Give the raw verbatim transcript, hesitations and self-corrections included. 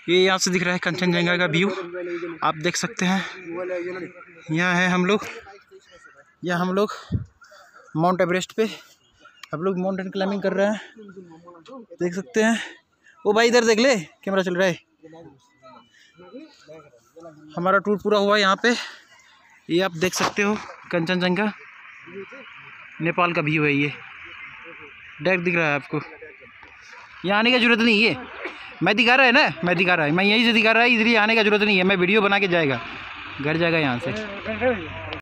ये यहाँ से दिख रहा है कंचनजंगा का व्यू, आप देख सकते हैं। यहाँ है हम लोग, यहाँ हम लोग माउंट एवरेस्ट पे हम लोग माउंटेन क्लाइंबिंग कर रहे हैं, देख सकते हैं। ओ भाई इधर देख ले, कैमरा चल रहा है। हमारा टूर पूरा हुआ यहाँ पे, ये आप देख सकते हो कंचनजंगा, नेपाल का व्यू है ये, डायरेक्ट दिख रहा है आपको। यहाँ आने की जरूरत नहीं है, मैं दिखा रहा है ना, मैं दिखा रहा है, मैं यहीं से दिखा रहा है, इधर ही आने का जरूरत नहीं है। मैं वीडियो बना के जाएगा, घर जाएगा यहाँ से।